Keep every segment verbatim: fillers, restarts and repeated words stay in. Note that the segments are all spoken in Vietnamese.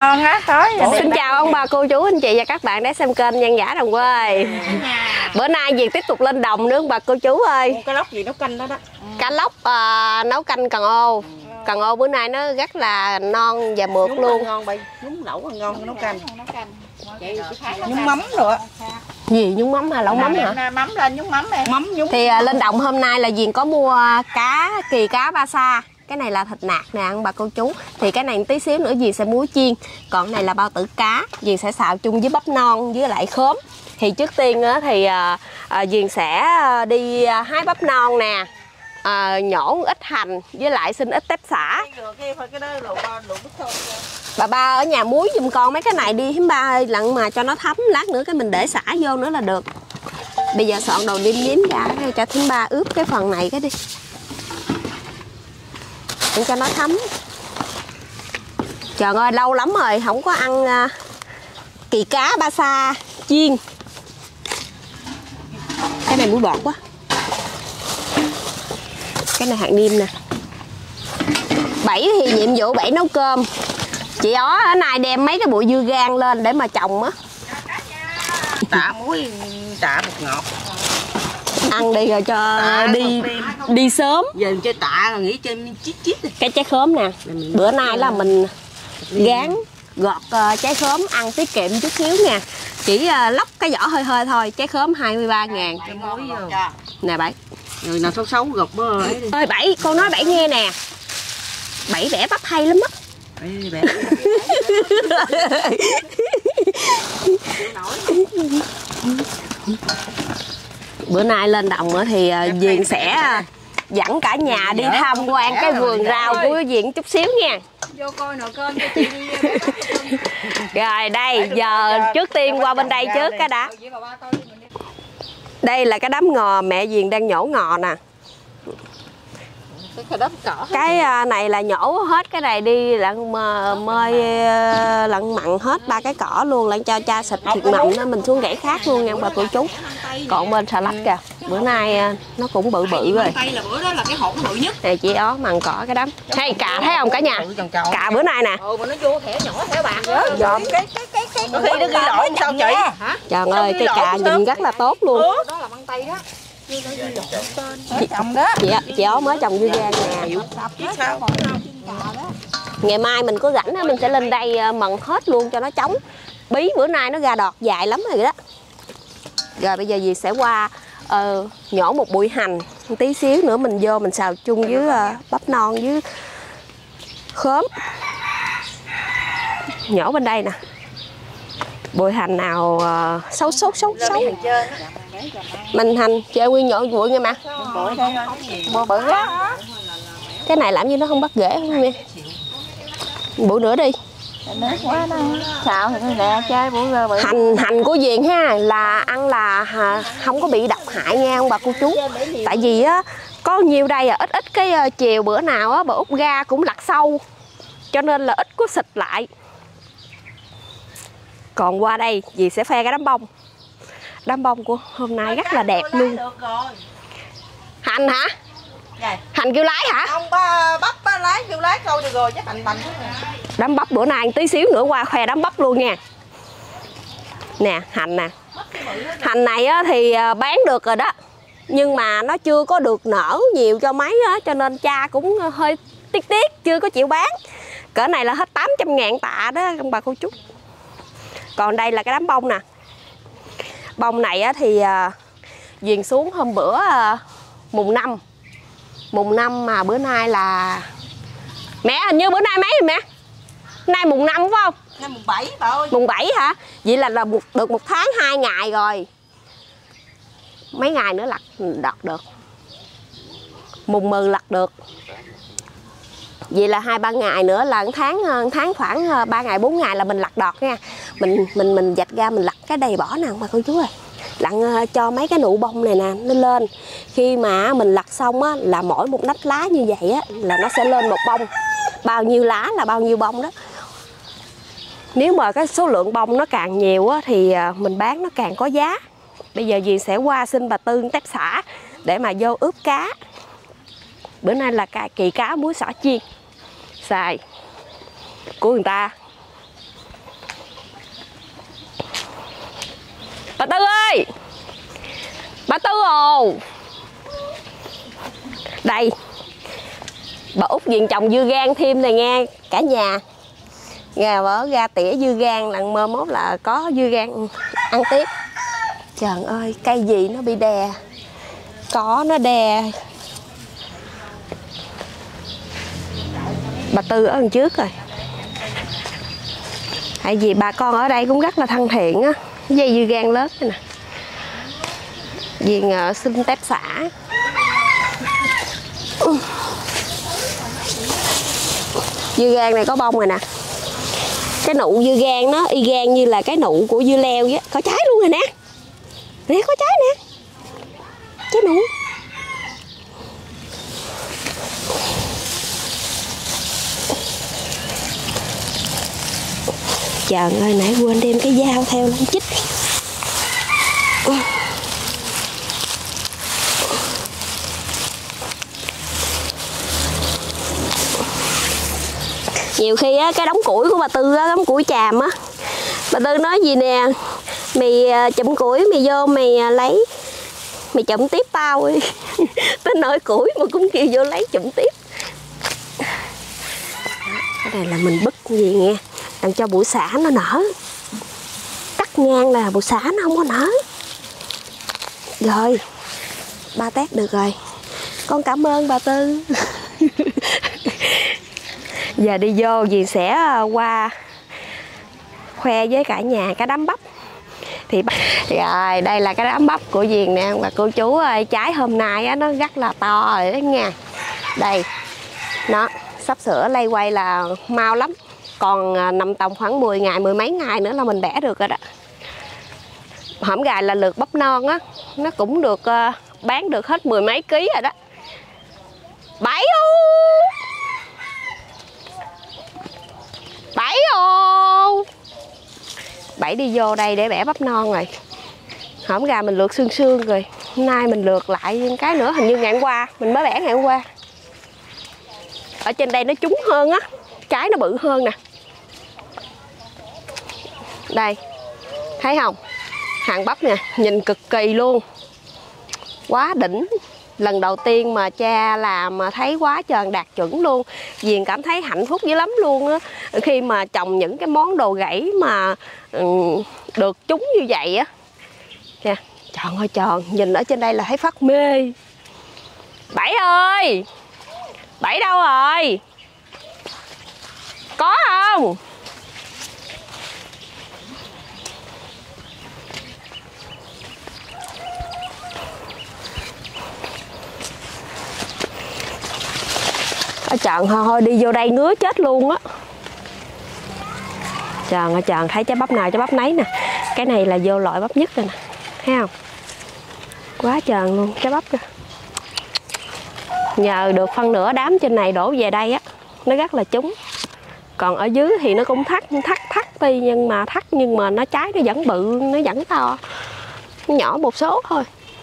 Ngon á, tới. Xin chào ông bà cô chú anh chị và các bạn đã xem kênh Nhan Giả Đồng Quê. Bữa nay Việt tiếp tục lên đồng nữa ông bà cô chú ơi. Cá lóc gì nấu canh đó đó. Cá lóc uh, nấu canh cần ô. Cần ô bữa nay nó rất là non và mượt Nhúng luôn. Ngon bay, nhúng lẩu ngon nấu canh. Nhúng mắm rồi ạ. Gì nhúng mắm hả? Lẩu mắm hả? Mắm lên nhúng mắm nè. Mắm nhúng. Thì uh, lên đồng hôm nay là Diền có mua cá kỳ cá ba sa. Cái này là thịt nạc nè ông bà cô chú. Thì cái này tí xíu nữa Diền sẽ muối chiên. Còn này là bao tử cá. Diền sẽ xào chung với bắp non với lại khóm. Thì trước tiên á, thì à, à, Diền sẽ đi hái bắp non nè, à, nhổ ít hành với lại xin ít tép xả. Bà ba ở nhà muối giùm con mấy cái này đi hiếm ba ơi, lặn mà cho nó thấm, lát nữa cái mình để xả vô nữa là được. Bây giờ soạn đồ điếm điếm ra cho thím ba ướp cái phần này cái đi để cho nó thấm. Trời ơi lâu lắm rồi không có ăn uh, kỳ cá ba sa chiên. Cái này muối bọt quá. Cái này hạt niêm nè. Bảy thì nhiệm vụ Bảy nấu cơm. Chị ó ở này đem mấy cái bụi dưa gan lên để mà trồng á. Tạ muối, tạ bột ngọt. Ăn đi rồi cho tạ đi đi sớm. Giờ chơi tạ rồi nghĩ chơi chít chít. Cái trái khóm nè. Bữa nay là mình gán gọt uh, trái khóm ăn tiết kiệm chút xíu nha. Chỉ uh, lóc cái vỏ hơi hơi thôi. Trái khóm hai mươi ba ngàn. Nè Bảy. Người nào xấu xấu gọt bơ ấy đi. Ơi Bảy, con nói Bảy nghe nè. Bảy bẻ bắp hay lắm á. Bẻ. Bữa nay lên đồng thì uh, Diền sẽ dẫn cả nhà đi tham quan cái vườn rau của Diền chút xíu nha. Vô coi nồi cơm cho chị đi. Rồi đây giờ trước tiên qua bên đây trước cái đã. Đây là cái đám ngò mẹ Diền đang nhổ ngò nè. Cái này là nhổ hết cái này đi lặn mơi lặn mặn hết ba cái cỏ luôn, lặn cho cha xịt thịt mặn đó mình xuống gãy khác luôn nha bà cô chú. Còn bên xà lách kìa, bữa nay nó cũng bự bự rồi. Là bữa đó là cái hột bự nhất. Này chị ó mặn cỏ cái đám. Hay cà thấy không cả nhà? Cà bữa nay nè. Ừ mà nó vô thẻ nhỏ thẻ bạc đó. Dòm cái cái cái cái có khi nó ghi lỗi sao chị? Hả? Trời ơi cái cà nhìn rất là tốt luôn. Đó là măng tây đó. Chị, chị, chị ó mới trồng dưa gan nè. Ngày mai mình có rảnh mình sẽ lên đây mần hết luôn cho nó trống. Bí bữa nay nó ra đọt dài lắm rồi đó. Rồi bây giờ dì sẽ qua uh, nhổ một bụi hành một tí xíu nữa mình vô mình xào chung với uh, bắp non với khóm. Nhổ bên đây nè. Bụi hành nào uh, xấu xấu xấu xấu. Mình hành chơi nguyên nhổ bụi nha mà. Bụi bự á. Cái này làm như nó không bắt rễ không nha. Bụi nữa đi. Quá đó. Xào thì nè chơi bụi bự. Hành hành của Diền ha là ăn là không có bị độc hại nha ông bà cô chú. Tại vì á có nhiều đây à, ít ít cái chiều bữa nào á bà út ra cũng lặt sâu. Cho nên là ít có xịt lại. Còn qua đây dì sẽ phe cái đám bông. Đám bông của hôm nay rất là đẹp luôn. Hành hả? Hành kêu lái hả? Không ba bắp ba lái kêu lái thôi được rồi chứ hành bành. Đám bắp bữa nay tí xíu nữa qua khoe đám bắp luôn nha. Nè hành nè. Hành này á, thì bán được rồi đó. Nhưng mà nó chưa có được nở nhiều cho mấy á, cho nên cha cũng hơi tiếc tiếc chưa có chịu bán. Cỡ này là hết tám trăm ngàn tạ đó ông bà cô chú. Còn đây là cái đám bông nè. Bông này á, thì uh, Diền xuống hôm bữa uh, mùng năm. Mùng năm mà bữa nay là mẹ hình như bữa nay mấy rồi mẹ? Nay mùng năm phải không? Nay mùng bảy bà ơi. Mùng bảy hả? Vậy là, là một, được một tháng hai ngày rồi. Mấy ngày nữa lặt đọt được. Mùng mười lặt được. Vậy là hai ba ngày nữa là một tháng một tháng khoảng ba ngày bốn ngày là mình lặt đọt nha. Mình mình mình vạch ra mình lặt cái đầy bỏ nè bà cô chú ơi. Lặn cho mấy cái nụ bông này nè nó lên. Khi mà mình lặt xong á là mỗi một nách lá như vậy á là nó sẽ lên một bông. Bao nhiêu lá là bao nhiêu bông đó. Nếu mà cái số lượng bông nó càng nhiều á thì mình bán nó càng có giá. Bây giờ dì sẽ qua xin bà Tư tép xả để mà vô ướp cá. Bữa nay là kỳ cá muối xỏ chiên xài của người ta. Bà Tư ơi, bà Tư ồ. Đây, bà Út Duyên trồng dưa gang thêm này nghe cả nhà. Nghe mở ra tỉa dưa gang là mơ mốt là có dưa gang ăn tiếp. Trời ơi, cây gì nó bị đè. Có nó đè. Bà Tư ở đằng trước rồi. Tại vì bà con ở đây cũng rất là thân thiện á. Dây dưa gang lớn này nè. Duyên ở xin tép xả. Dưa gang này có bông rồi nè. Cái nụ dưa gang nó y gan như là cái nụ của dưa leo vậy. Có trái luôn rồi nè. Nè có trái nè. Trái nụ. Trời ơi, nãy quên đem cái dao theo lên chích. Nhiều khi á, cái đống củi của bà Tư á, đống củi chàm á, bà Tư nói gì nè, mày chụm củi mày vô mày lấy, mày chụm tiếp tao đi. Tới nỗi củi mà cũng kêu vô lấy chụm tiếp. Cái này là mình bứt gì nghe, làm cho bụi xả nó nở. Cắt ngang là bụi xả nó không có nở. Rồi, ba tét được rồi. Con cảm ơn bà Tư. Giờ đi vô dì sẽ qua khoe với cả nhà cái đám bắp. Thì rồi đây là cái đám bắp của Diền nè và cô chú ơi, trái hôm nay á, nó rất là to rồi đó nha. Đây nó sắp sửa lay quay là mau lắm, còn nằm tầm khoảng mười ngày mười mấy ngày nữa là mình bẻ được rồi đó. Hổm gài là lượt bắp non á, nó cũng được uh, bán được hết mười mấy ký rồi đó. Bảy ô bảy ô bảy đi vô đây để bẻ bắp non rồi. Hổm gà mình lượt xương xương rồi, hôm nay mình lượt lại cái nữa, hình như ngày hôm qua mình mới bẻ ngày hôm qua. Ở trên đây nó trúng hơn á, trái nó bự hơn nè. Đây thấy không, hàng bắp nè, nhìn cực kỳ luôn, quá đỉnh. Lần đầu tiên mà cha làm mà thấy quá trời đạt chuẩn luôn. Diền cảm thấy hạnh phúc dữ lắm luôn á, khi mà trồng những cái món đồ gãy mà um, được trúng như vậy á. Nè, tròn ơi tròn, nhìn ở trên đây là thấy phát mê. Bảy ơi, Bảy đâu rồi? Có không? Ở tròn thôi đi vô đây ngứa chết luôn á. Tròn ơi tròn, thấy trái bắp nào trái bắp nấy nè. Cái này là vô loại bắp nhất rồi nè, thấy không? Quá tròn luôn, trái bắp kìa. Nhờ được phân nửa đám trên này đổ về đây á, nó rất là trúng. Còn ở dưới thì nó cũng thắt thắt thắt đi, nhưng mà thắt nhưng mà nó trái nó vẫn bự, nó vẫn to, nó nhỏ một số thôi.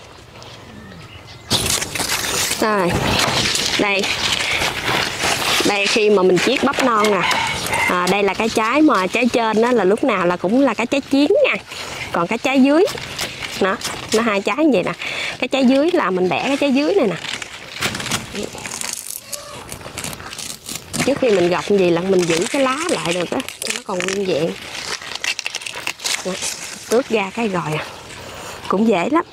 Rồi đây, đây khi mà mình chiết bắp non nè, à, đây là cái trái mà trái trên đó là lúc nào là cũng là cái trái chín nha. Còn cái trái dưới nó nó hai trái như vậy nè, cái trái dưới là mình bẻ cái trái dưới này nè. Trước khi mình gọt gì là mình giữ cái lá lại được á, cho nó còn nguyên vẹn. Đó, tước ra cái rồi à, cũng dễ lắm.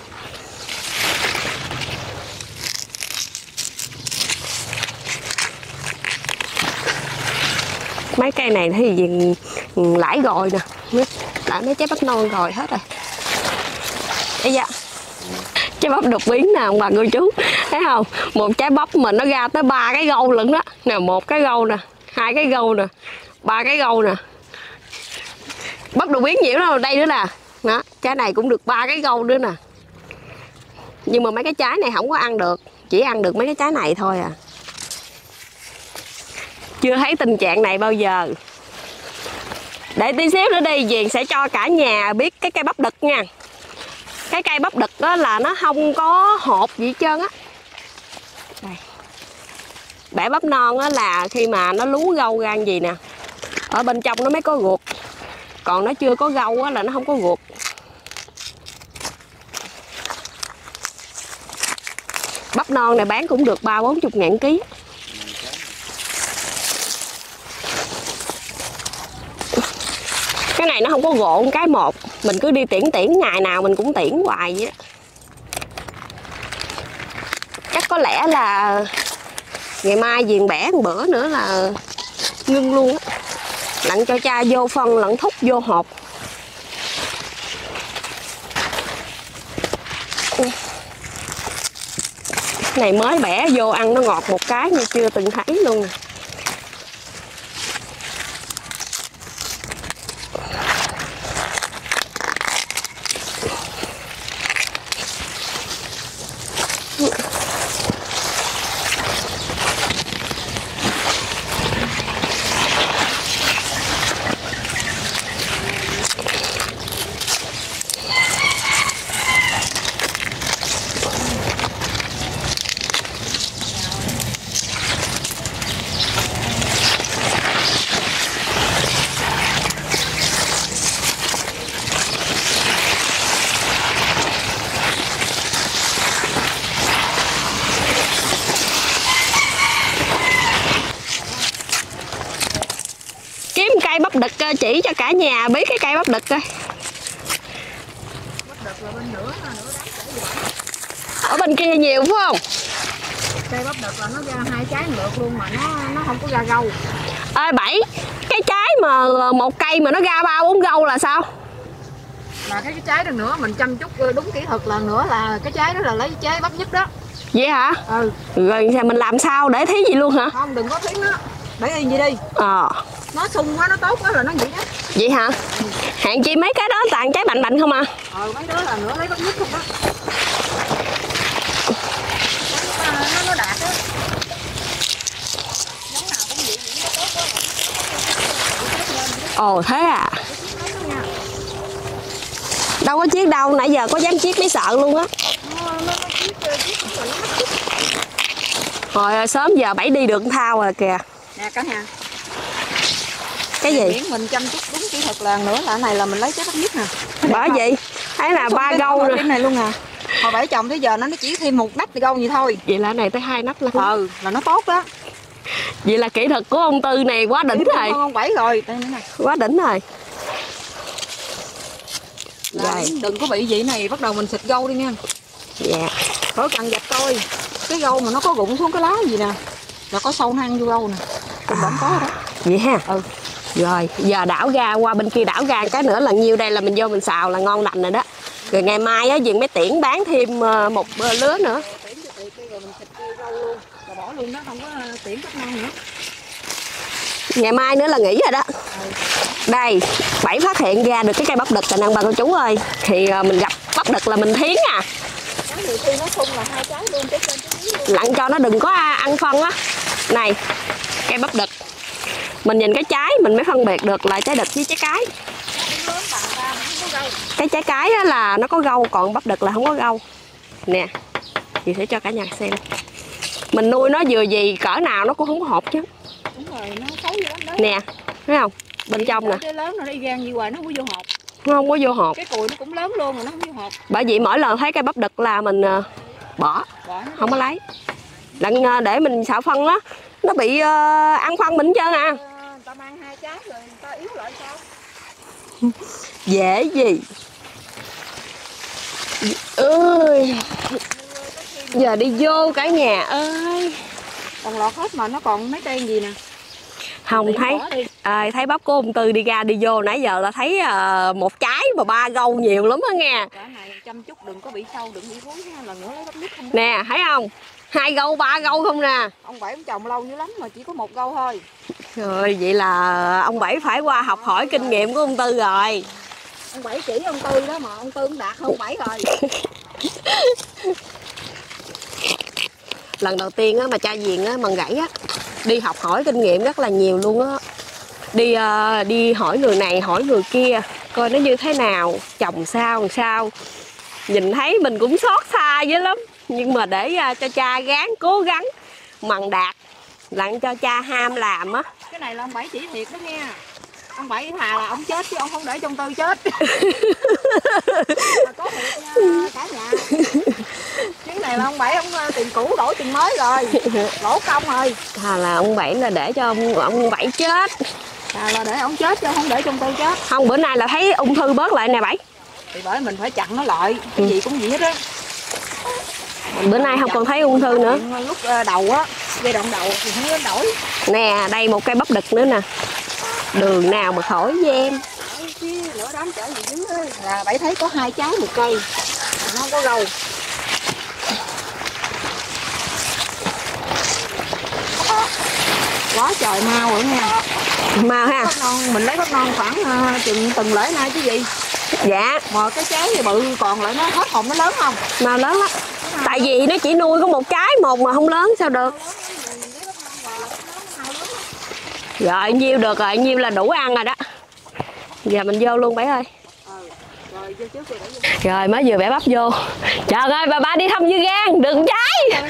Mấy cây này thì gì lãi rồi nè, lại mấy trái bắp non rồi hết rồi. Ây da, trái bắp đột biến nè ông bà cô chú, thấy không? Một trái bắp mà nó ra tới ba cái gâu lận đó nè, một cái gâu nè, hai cái gâu nè, ba cái gâu nè. Bắp đột biến nhiều đâu, đây nữa nè. Đó, trái này cũng được ba cái gâu nữa nè. Nhưng mà mấy cái trái này không có ăn được, chỉ ăn được mấy cái trái này thôi à. Chưa thấy tình trạng này bao giờ. Để tí xíu nữa đi, Diền sẽ cho cả nhà biết cái cây bắp đực nha. Cái cây bắp đực đó là nó không có hột gì hết trơn á. Đây. Bẻ bắp non á là khi mà nó lú gâu ra gì nè, ở bên trong nó mới có ruột. Còn nó chưa có gâu á là nó không có ruột. Bắp non này bán cũng được ba bốn chục ngàn ký. Cái này nó không có gộ cái một, mình cứ đi tiễn tiễn ngày nào mình cũng tiễn hoài vậy đó. Chắc có lẽ là ngày mai viền bẻ một bữa nữa là ngưng luôn á. Lặn cho cha vô phân lẫn thúc vô hộp. Này mới bẻ vô ăn nó ngọt một cái như chưa từng thấy luôn. Cây bắp đực chỉ cho cả nhà biết cái cây bắp đực coi. Bắp đực là bên nửa, nửa đám. Ở bên kia nhiều phải không? Cây bắp đực là nó ra hai trái ngược luôn mà nó nó không có ra râu. Ê Bảy, cái trái mà một cây mà nó ra ba bốn râu là sao? Là cái, cái trái đó nữa mình chăm chút đúng kỹ thuật là nữa là cái trái đó là lấy trái bắp nhất đó. Vậy hả? Ừ. Rồi mình làm sao để thí gì luôn hả? Không, đừng có thiến nó. Để yên vậy đi. Ờ. Nó sung quá, nó tốt quá rồi nó vậy đó. Vậy hả? Ừ. Hạn chi mấy cái đó toàn trái bạnh bạnh không à? Ờ, mấy đứa là nữa lấy bắp nhất không đó. Nó, nó đạt đó. Giống nào cũng vậy, nó tốt quá. Ồ thế à? Đâu có chiếc đâu, nãy giờ có dám chiếc mới sợ luôn á. Hồi sớm giờ Bảy đi được thao rồi kìa. Nè cả nhà. Cái gì? Miễn mình chăm chút đúng kỹ thuật là nữa là cái này là mình lấy trái bắp nhất nè. Bởi vậy thấy là ba gâu nè. Này luôn nè. Hồi Bảy trồng tới giờ nó chỉ thêm một nắp thì gâu vậy thôi. Vậy là này tới hai nắp là. Ừ, là nó tốt đó. Vậy là kỹ thuật của ông Tư này quá đỉnh rồi. Ông Bảy rồi, đây nữa nè. Quá đỉnh rồi. Rồi, đừng có bị vậy này, bắt đầu mình xịt gâu đi nha. Dạ. Khỏi cần dập coi. Cái gâu mà nó có rụng xuống cái lá gì nè. Là có sâu hăng vô gâu nè. Cũng vẫn có đó. Vậy ha. Ừ. Rồi, giờ đảo ra qua bên kia đảo ra cái nữa là nhiêu đây là mình vô mình xào là ngon lành rồi đó. Rồi ngày mai á Duyên mới tiễn bán thêm một lứa nữa. Tiễn cho tiệc rồi mình xịt rau luôn, rồi bỏ luôn đó, không có tiễn bắp non nữa. Ngày mai nữa là nghỉ rồi đó. Ừ. Đây, Bảy phát hiện ra được cái cây bắp đực rồi nè bà cô chú ơi. Thì mình gặp bắp đực là mình thiến à. Cái nhiều khi nó sung là hai trái luôn, trái trên trái dưới luôn. Lặn cho nó đừng có ăn phân á. Này, cây bắp đực. Mình nhìn cái trái mình mới phân biệt được là trái đực với trái cái. Cái trái cái á là nó có gâu, còn bắp đực là không có gâu. Nè, chị sẽ cho cả nhà xem. Mình nuôi nó vừa gì cỡ nào nó cũng không có hột chứ. Đúng rồi, nó xấu dữ lắm đó. Nè, thấy không? Bên trong nè. Cái lớn nó đi gan gì hoài nó không có vô hột. Nó không có vô hột. Cái cùi nó cũng lớn luôn mà nó không vô hột. Bởi vậy mỗi lần thấy cây bắp đực là mình uh, bỏ, bỏ không có lấy. Đặng uh, để mình xạo phân đó, nó bị uh, ăn phân mình hết trơn à. Người ta mang hai trái rồi người ta yếu lại sao? Dễ gì. Ơi. Giờ đi vô cả nhà ơi. Còn lọt hết mà nó còn mấy cây gì nè. Không thấy à, thấy bắp của ông Tư đi ra đi vô nãy giờ là thấy uh, một trái mà ba gâu nhiều lắm á nghe. Cái này chăm chút đừng có bị sâu, đừng bị rối ha, lần nữa lấy bắp nít không. Nè thấy không? Hai gâu ba gâu không nè. Ông Bảy ông trồng lâu dữ lắm mà chỉ có một gâu thôi. Rồi vậy là ông Bảy phải qua học hỏi kinh nghiệm của ông Tư rồi. Ông Bảy chỉ ông Tư đó mà ông Tư cũng đạt hơn ông Bảy rồi. Lần đầu tiên á mà cha Diền á bằng gãy á đi học hỏi kinh nghiệm rất là nhiều luôn á. Đi uh, đi hỏi người này hỏi người kia coi nó như thế nào, trồng sao làm sao. Nhìn thấy mình cũng xót xa dữ lắm. Nhưng mà để uh, cho cha gắng cố gắng mần đạt lặng cho cha ham làm á. Cái này là ông Bảy chỉ thiệt đó nghe. Ông Bảy thà là ông chết chứ ông không để trong Tư chết. Mà có thiệt nha cả nhà. Chứ này này là ông Bảy ông tiền cũ đổi tiền mới rồi, lỗ công rồi. À, là ông Bảy là để cho ông, ông Bảy chết. À, là để ông chết chứ không để trong tôi chết. Không, bữa nay là thấy ung thư bớt lại nè Bảy. Thì bởi mình phải chặn nó lại, cái gì cũng vậy hết á. Bữa nay không còn thấy ung thư nữa. Lúc đầu á, giai đoạn đầu thì không có đổi. Nè, đây một cây bắp đực nữa nè. Đường nào mà khỏi với em. Lửa đám trở gì dưới ấy. Là Bảy thấy có hai trái một cây, nó không có râu. Quá trời mau rồi nha. Mau ha. Bắp non, mình lấy bắp non khoảng uh, chừng từng lễ nay chứ gì. Dạ. Mà cái trái thì bự còn lại nó hết hồn nó lớn không? Mau lớn lắm. Tại vì nó chỉ nuôi có một trái một mà không lớn sao được. Rồi nhiêu được rồi, nhiêu là đủ ăn rồi đó. Giờ mình vô luôn Bảy ơi. Rồi mới vừa bẻ bắp vô. Trời ơi bà ba đi thăm dưa gan, đừng trái.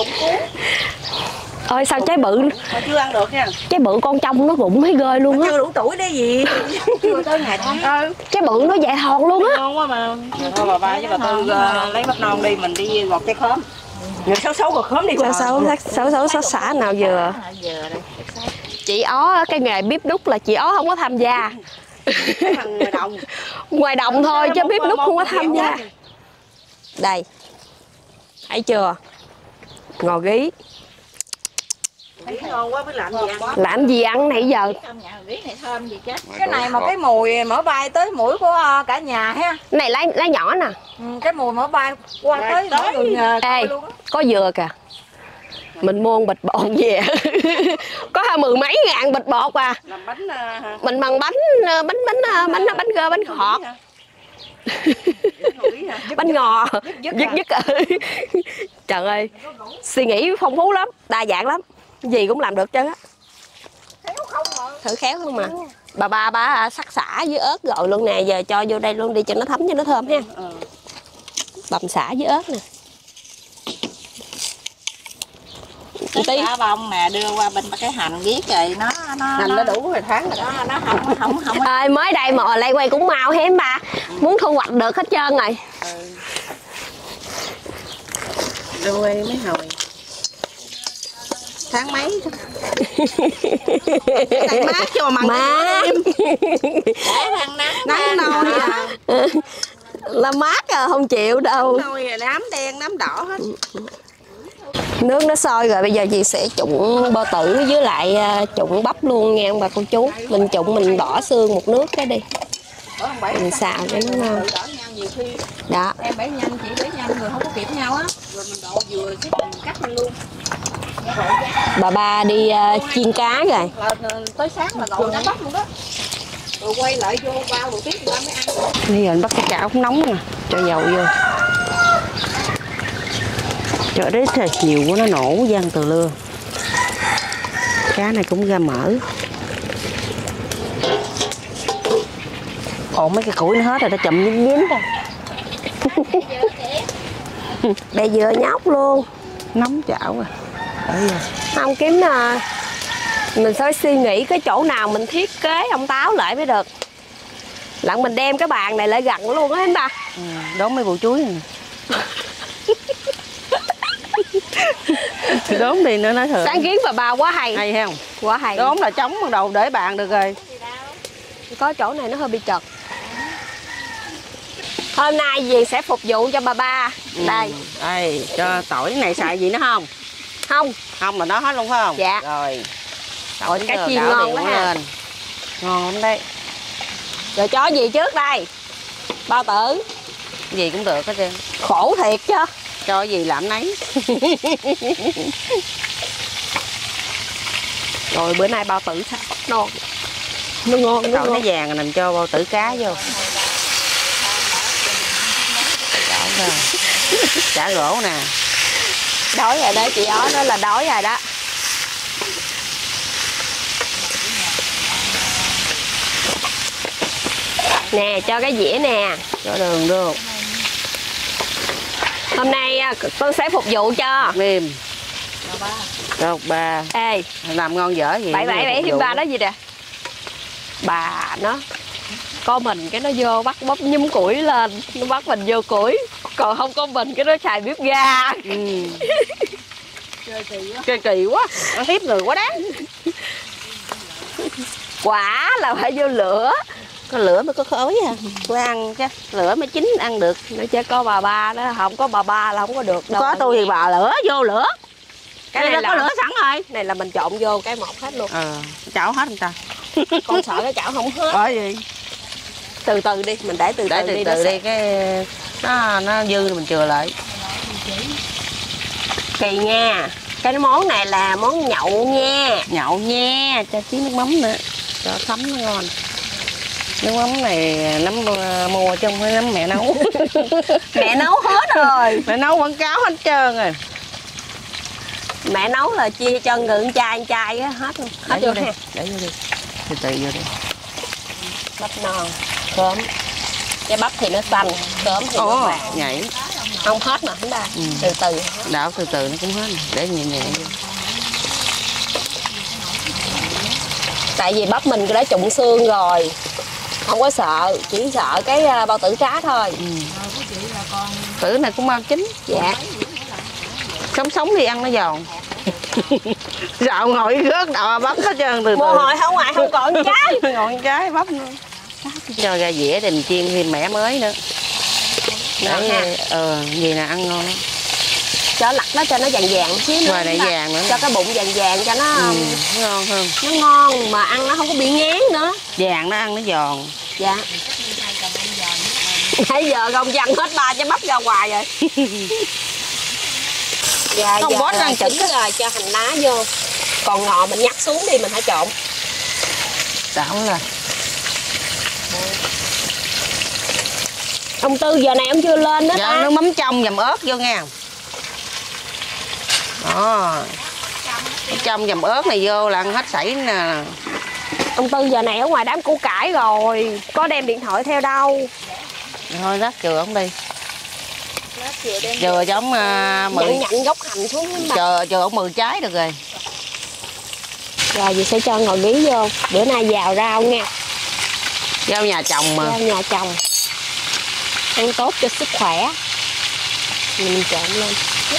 Ôi sao trái bự mà chưa ăn được nha. Trái bự con trong nó rụng thấy ghê luôn á. Chưa đủ tuổi đấy gì. Chưa tới ngày tháng. Ừ. Trái bự nó dại thòn luôn á. Ngon quá mà. Thôi bà ba với bà Tư uh, lấy bắp non đi, mình đi gọt trái khóm. Người xấu xấu gọt khóm đi. Xấu xấu xấu xấu xấu xả nào vừa. Chị Ó cái nghề bếp đúc là chị Ó không có tham gia. Ngoài đồng. Ngoài đồng thôi chứ bếp đúc không có tham gia. Đây. Thấy chưa? Ngò gí. Ngon quá, biết làm gì ăn. Làm gì ăn nãy giờ? Cái này mà cái mùi mỡ bay tới mũi của cả nhà ha. Cái này lá lá nhỏ nè. Ừ, cái mùi mỡ bay qua tới tới người nhà. Ê, có dừa kìa. Mình mua một bịch bột về. Có hai mười mấy ngàn bịch bột à. Làm bánh uh, mình bằng bánh bánh bánh bánh bánh bánh gơ bánh khọt. Bánh ngò dứt dứt. Trời ơi, suy nghĩ phong phú lắm, đa dạng lắm, gì cũng làm được chứ á. Thử khéo không mà. Bà ba bà sắc xả với ớt rồi luôn nè, giờ cho vô đây luôn đi cho nó thấm cho nó thơm ha. Bằm xả với ớt nè. Tí bông nè đưa qua bên cái hành viết rồi nó nó hành nó đủ rồi tháng rồi đó, nó không không không. Ơi mới đây mà lại quay cũng mau hém bà. Muốn thu hoạch được hết trơn rồi. Ừ. Đưa quay mấy hồi. Tháng mấy thôi. Cái này mát cho mà mát. Thằng nắng nắng nôi à. Là mát à, không chịu đâu. Nôi rồi nám đen nám đỏ hết. Nước nó sôi rồi bây giờ chị sẽ trụng bơ tử với lại trụng bắp luôn nha bà cô chú. Mình trụng mình bỏ xương một nước cái đi. Mình xào cho nó ngon. Đó. Em bẻ nhanh, chị bẻ nhanh người không có kịp nhau á. Rồi mình đổ vừa cái mình cắt lên luôn. Bà ba đi uh, chiên cá rồi. Tới sáng là ngồi nhắm bắt luôn đó. Rồi quay lại vô bao đồ tiếp người ta mới ăn. Bây giờ anh bắt cái chảo cũng nóng nè, cho dầu vô. Trời đấy thật nhiều quá, nó nổ văng từ lưa. Cá này cũng ra mỡ. Ồ mấy cái củi nó hết rồi, nó chậm nhím nhím rồi. Bè dừa nhóc luôn. Nóng chảo rồi. Không kiếm nè. Mình phải suy nghĩ cái chỗ nào mình thiết kế ông táo lại mới được. Lặng mình đem cái bàn này lại gần luôn á anh ba. Ừ, đón mấy bộ chuối này. Đốn đi nữa nói thường. Sáng kiến bà ba quá hay. Hay không? Quá hay. Đốn là trống ban đầu để bàn được rồi. Có chỗ này nó hơi bị chật. Hôm nay dì sẽ phục vụ cho bà ba. Ừ. Đây. Đây, cho tỏi này xài gì nữa không? Không. Không là nó hết luôn phải không? Dạ. Rồi. Rồi cá chiên ngon quá ha. Lên. Ngon lắm đấy. Rồi cho gì trước đây? Bao tử. Gì cũng được hết trơn. Khổ thiệt chứ. Cho gì làm nấy. Rồi bữa nay bao tử sắp non. Nó ngon, nó ngon. Nó vàng rồi mình cho bao tử cá vô. Chả gỗ nè. Đói rồi đó, chị Ó nói là đói rồi đó. Nè, cho cái dĩa nè. Cho đường được. Hôm nay con sẽ phục vụ cho mềm. Rồi ba. Ê, làm ngon dở gì? Bảy bảy bảy thêm ba đó gì nè. Bà nó có mình cái nó vô bắt bóp nhúm củi lên, nó bắt mình vô củi. Còn không có mình cái nó xài bếp ga. Ừ. Chơi kỳ quá, ăn hiếp người quá đáng. Quả là phải vô lửa. Có lửa mới có khói à, mới ăn chứ, lửa mới chín ăn được. Nó chỉ có bà ba đó, không có bà ba là không có được đâu. Có tôi thì bà lửa vô lửa. Cái Cái này này là có lửa sẵn rồi. này là mình trộn vô cái một hết luôn. Ờ, chảo hết người ta. Con sợ cái chảo không hết. Có gì? Từ từ đi, mình để từ Để từ từ đi. từ nó đi cái nó nó dư rồi mình chừa lại. Kỳ nha. Cái món này là món nhậu nha. Nhậu nha, cho tí nước mắm nữa cho thấm nó ngon. Nước mắm này nấm mua chứ không phải nấm mẹ nấu. Mẹ nấu hết rồi. Mẹ nấu quảng cáo hết trơn rồi. Mẹ nấu là chia cho người con trai con trai á, hết luôn. Hết Để vô luôn đi, ha. để vô đi. Từ từ vô đi. Bắp non, cớm. Cái bắp thì nó xanh, cớm thì nó Ồ, vàng. nhảy. Không hết mà chúng ta. Ừ. Từ từ. Đảo từ từ nó cũng hết. Để nhẹ nhẹ vô. Tại vì bắp mình đã trụng xương rồi. Không có sợ, chỉ sợ cái bao tử cá thôi. Ừ. Tử này cũng mau chín. Dạ. Sống sống thì ăn nó giòn. Dạo ngồi rớt đào bắp hết trơn từ từ. Mùa hội ở ngoài không còn trái. Ngồi trái bắp nữa. Cho ra dĩa đình chiên thêm mẻ mới nữa. Để ờ gì nè ăn ngon. Cho lặt nó cho nó vàng vàng xíu nữa. Ngoài này vàng nữa. Cho cái bụng vàng vàng cho nó Ừ, ngon hơn. nó ngon mà ăn nó không có bị ngán nữa. Vàng nó ăn nó giòn. Dạ. Nãy giờ không dằn hết ba trái bắp ra ngoài rồi. Dạ, Không giờ bớt là ăn chín chỉnh. rồi cho hành lá vô. Còn ngò mình nhắc xuống đi mình hãy trộn. Đảo là Ông Tư giờ này ông chưa lên đó dạ, ta. nước mắm trong dầm ớt vô nha. Đó. Trong dầm ớt này vô là ăn hết sảy nè. Ông Tư giờ này ở ngoài đám củ cải rồi. Có đem điện thoại theo đâu. Thôi rắc chừa ông đi. Chừa giống uh, mười. Nhận nhận gốc hành xuống đó mà. Chờ chờ ông mười trái được rồi. Rồi dì sẽ cho ngò gí vô. Bữa nay vào rau nha. Rau nhà chồng mà. Rau nhà chồng. Ăn tốt cho sức khỏe. Mình trộn lên.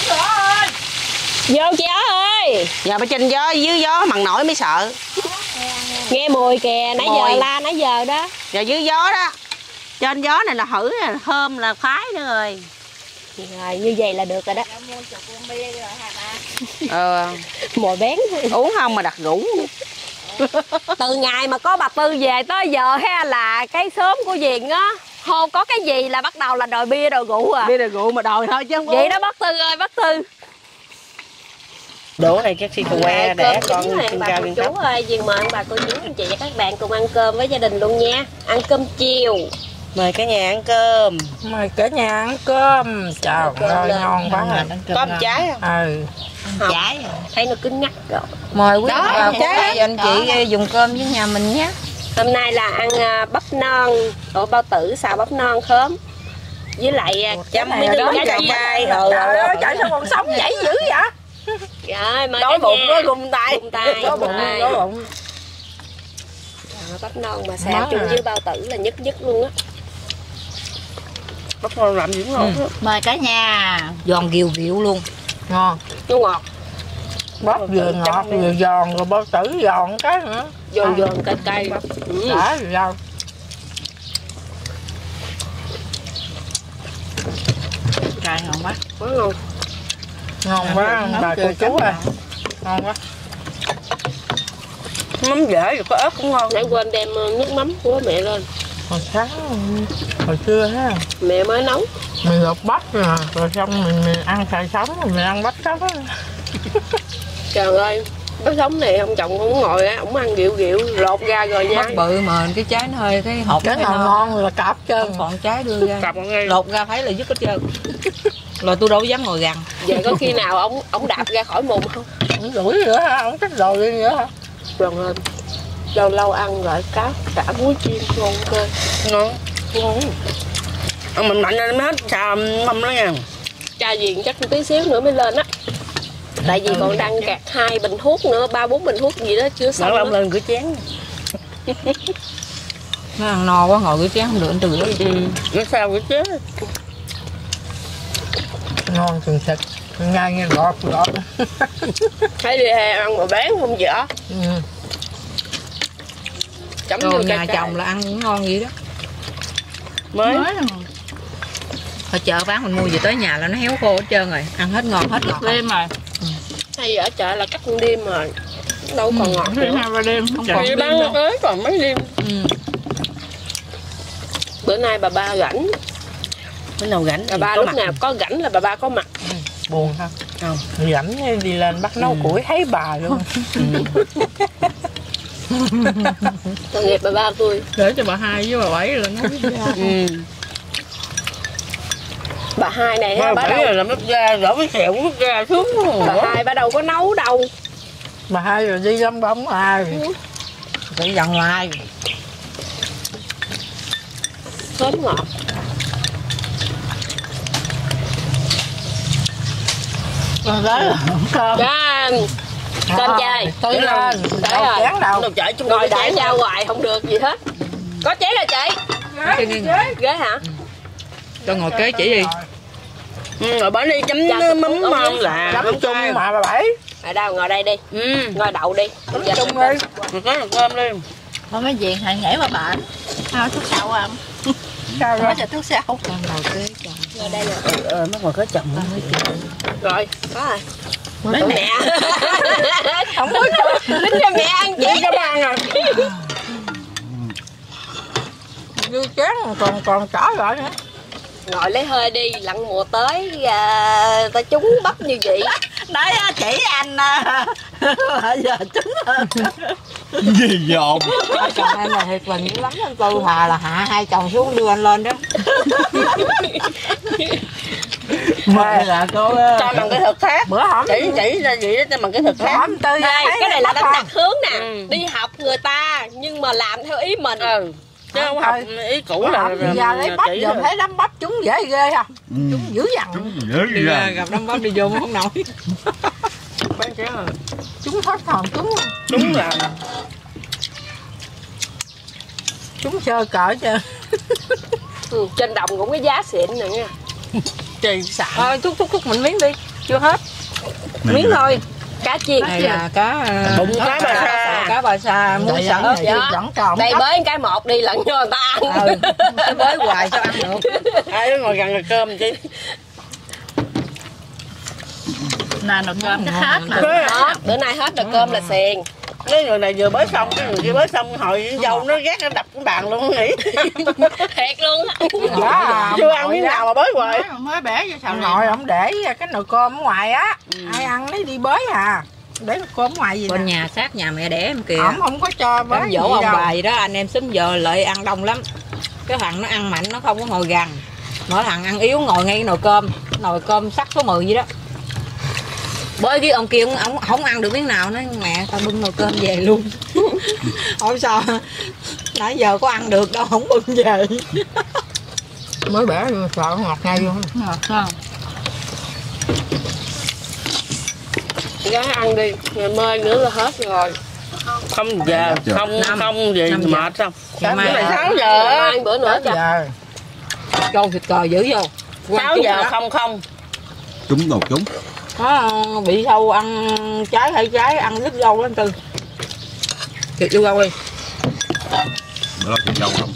Vô chị ơi. Giờ phải trên gió dưới gió mặn nổi mới sợ. Nghe mùi kìa, nãy Mùi. giờ la nãy giờ đó. Giờ dưới gió đó. Trên gió này là hử, thơm là khoái nữa rồi. Rồi như vậy là được rồi đó. Ờ, Mùi bén. uống không mà đặt rủ. Từ ngày mà có bà Tư về tới giờ ha là cái xóm của Diền á, không có cái gì là bắt đầu là đòi bia đòi rượu à. Bia là rượu mà đòi thôi chứ không Vậy đó bác Tư ơi, bác Tư. đổ này chắc xì que để con bà cô chú ơi, Diền mời ông bà cô chú anh chị và các bạn cùng ăn cơm với gia đình luôn nha. Ăn cơm chiều. mời cả nhà ăn cơm. Mời cả nhà ăn cơm. Trời ơi ngon quá rồi. Có một trái không? Ừ. Trái thấy nó cứng ngắc rồi. Mời quý Đó, bà cô trái bác anh chị dùng cơm với nhà mình nhé. Hôm nay là ăn à, bắp non, ổ bao tử xào bắp non khóm. Với lại à, chấm với nước cá trái chiên. cay. Trời ơi, trời sao còn sống nhảy dữ vậy? Rồi mời Đói cả bụng nhà. nó gung tay. Gung tay. Có bụng, Rồi. có bụng. Rồi, bắp non mà xào Má chung à. với bao tử là nhất nhất luôn á. Bắp ngon làm gì cũng ngon. Ừ. Mời cả nhà. Giòn ghiu ghiu luôn. Ngon. Nó ngọt, Bắp vừa ngọt vừa giòn rồi bao tử giòn cái nữa. giòn giòn cay cay. Ừ. Đã rồi đâu. Trời ngon quá. Quá ngon. Ngon quá Nấu bà cô chưa chú chấm ơi. nào. Ngon quá. Mắm dễ rồi có ớt cũng ngon. Nãy quên đem ờ, nước mắm của mẹ lên. Hồi sáng, hồi xưa ha, Mẹ mới nấu. mình lột bắp nè, rồi xong mình, mình ăn xài sống, rồi mình ăn bắp sống á. Trời ơi, bắp sống này ông chồng không ngồi á, ổng ăn rượu rượu lột ra rồi nha. Bắp bự mà cái trái nó hơi cái hột Cái nó nào non. ngon là cạp trơn. Không còn trái đưa ra. Cặp con ngay. Lột ra thấy là dứt hết trơn. Rồi tôi đâu dám ngồi gần. Vậy có khi nào ổng ổng đạp ra khỏi mồm không? Không đuổi nữa ha, không thích đồ đi nữa hả? Rồi lên. Lâu lâu ăn lại cá cả muối chiên ngon cơ. Ngon. Ngon. Ăn mình mạnh lên hết xào mâm đó nha. Cha Diền chắc tí xíu nữa mới lên á. Tại vì còn đang kẹt hai bình thuốc nữa, ba bốn bình thuốc gì đó chưa xong Mở ông nữa. lên cửa chén. Nó ăn no quá ngồi cái chén không được anh từ đó. Ừ. Nó sao cửa chén. Ngon thường thịt, ngay nghe gọt gọt. Thấy đi hè ăn mà bán không dở. Ừ. Chấm Đồ vô nhà cay cay. chồng là ăn cũng ngon vậy đó. Mới. Ở chợ bán mình mua về tới nhà là nó héo khô hết trơn rồi, ăn hết ngon hết ngọt. Đêm rồi. Hay ở chợ là cắt con đêm rồi. Đâu còn ngọt nữa. Hai ba đêm không còn Thì đêm bán đâu. tới còn mấy đêm. Ừ. Bữa nay bà ba rảnh. Bữa nào rảnh Bà thì ba có lúc mặt. nào có rảnh là bà ba có mặt. Buồn không? Không. Rảnh đi lên bắt nấu củi thấy bà luôn. Tội nghiệp bà ba tôi. Để cho bà hai với bà bảy là nó Ừ. Bà hai này ha, bà Bảy đâu, giờ làm nước ra, đổ cái xẹo nước ra xuống. bà hai bà đâu có nấu đâu. Bà hai rồi đi găm bóng ai. Đi dần ngoài. Thơm ngọt. Còn đó là cơm. Dạ. Cơm chay. Tới lên. Tới Đâu rồi. chén đâu. Đâu chạy chung Ngồi đãi ra hoài không được gì hết. Có chén rồi chị. Ghế hả? cho ngồi kế chỉ đi. Ừ, rồi bỏ đi chấm Dạ, mắm uống ngon đi. là Chấm chung mà bà bảy. Ở đâu ngồi đây đi. Ừ. Ngồi đậu đi. Chấm Dạ. chung đi. Rồi có được cơm đi. Có mấy chuyện thằng nhảy qua bển. Thôi thuốc sâu không? Sao rồi? Có cho thuốc sâu. Con ngồi kế chồng. Ngồi đây nè. Ờ, mất rồi có chồng. Rồi, có rồi. Mấy Đến mẹ. Không muốn đến cho mẹ ăn chị cho ba rồi. Như chén còn còn trở lại nữa. Ngồi lấy hơi đi, lặn mùa tới à, ta trúng bắp như vậy. Đấy á, chỉ anh à. Giờ trúng Gì dồn. Chồng em là thiệt là dữ lắm anh Tư, thà là hạ hai chồng xuống đưa anh lên đó. Mai là cô Cho bằng cái thực khác. bữa hổm Chỉ chỉ ra vậy đó cho bằng cái thực khác. hổm Tư Đây, thấy cái này là bắt đánh không? đặt hướng nè. Ừ. Đi học người ta nhưng mà làm theo ý mình. Ừ. Chứ không học ý cũ Bữa là hổm thì giờ lấy bắp chỉ giờ rồi. thấy đấm bắp chúng dễ ghê không? Ừ. Chúng dữ dằn. Nhớ Đi ra. ra gặp đám bắp đi vô không nổi. Bán chén rồi. Chúng thoát hồn chúng Đúng là chúng sơ cỡ chưa. Ừ, trên đồng cũng cái giá xịn nè nha. chì xạo. Thôi thúc thúc thúc mình miếng đi. Chưa hết. Miếng thôi. Cá chiên. Này là cá Bụng cá bà sa. cá bà sa muối Đây sợi. này Dạ. vẫn còn Đây bắp. bới cái một đi lận cho người ta ăn. Ừ. Cái bới hoài sao ăn được. Ai đó ngồi gần là cơm chứ. nè nồi cơm cái hết mà. Đó, bữa nay hết được cơm là xiền. Cái người này vừa bới xong, cái người kia bới xong, hồi dâu nó ghét nó đập cái bàn luôn nghỉ. Thiệt luôn. Dạ, Chưa ăn miếng nào mà bới hoài. Mới- mới bẻ vô xào Ông này. nội ông để cái nồi cơm ở ngoài á. Ai ăn lấy đi bới à. Để nồi cơm ở ngoài gì Bên nè. nhà sát nhà mẹ đẻ em kìa. Ổng không có cho bới Đám gì dỗ ông đâu. bà gì đó anh em xúm giờ lợi ăn đông lắm. Cái thằng nó ăn mạnh nó không có ngồi gần. Mỗi thằng ăn yếu ngồi ngay cái nồi cơm. Nồi cơm sắt số mười vậy đó. Bởi cái ông kia ông, ông không ăn được miếng nào, nói mẹ tao bưng nồi cơm về luôn. Hỏi sao nãy giờ có ăn được đâu không bưng về. Mới bẻ vô sợ ngọt ngay luôn. Ngọt không? Gái ăn đi, ngày mai nữa là hết rồi. Không giờ, không không gì Năm giờ. mệt không. Ngày mai Bữa này là sáu Ngày giờ. mai bữa nữa cho. Giờ câu thịt cò dữ vô. Quan sáu chút giờ đó. không không. Trúng đầu trúng. Nó bị sâu ăn trái hay trái ăn đứt rau lắm Tư. Kịp vô rau đi. Bữa đó chị dâu không.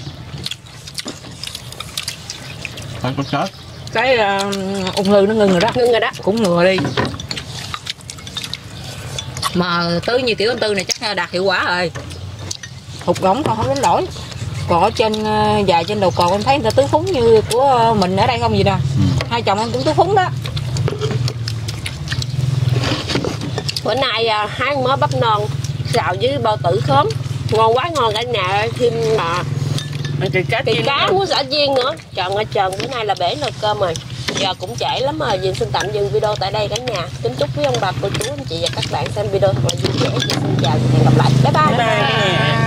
Không có sớt. Cái uh, ung thư nó ngưng rồi đó. Ngưng rồi đó. Cũng ngừa đi. Mà tới như kiểu anh Tư này chắc đạt hiệu quả rồi. Hụt gỗng còn không đến nổi. Còn ở trên uh, dài trên đầu cò em thấy người ta tứ phúng như của uh, mình ở đây không gì đâu. Ừ. Hai chồng em cũng tứ phúng đó. Bữa nay à, hái mớ bắp non xào với bao tử khóm. Ngon quá ngon cả nhà ơi. Thêm mà Anh chị cá thì chiên cá đó. muốn xả chiên nữa. Trần ơi Trần, bữa nay là bể nồi cơm rồi. Giờ cũng trễ lắm rồi, Duyên xin tạm dừng video tại đây cả nhà. Kính chúc quý ông bà cô chú anh chị và các bạn xem video thật là vui vẻ. Chị xin chào và hẹn gặp lại. Bye bye. Bye.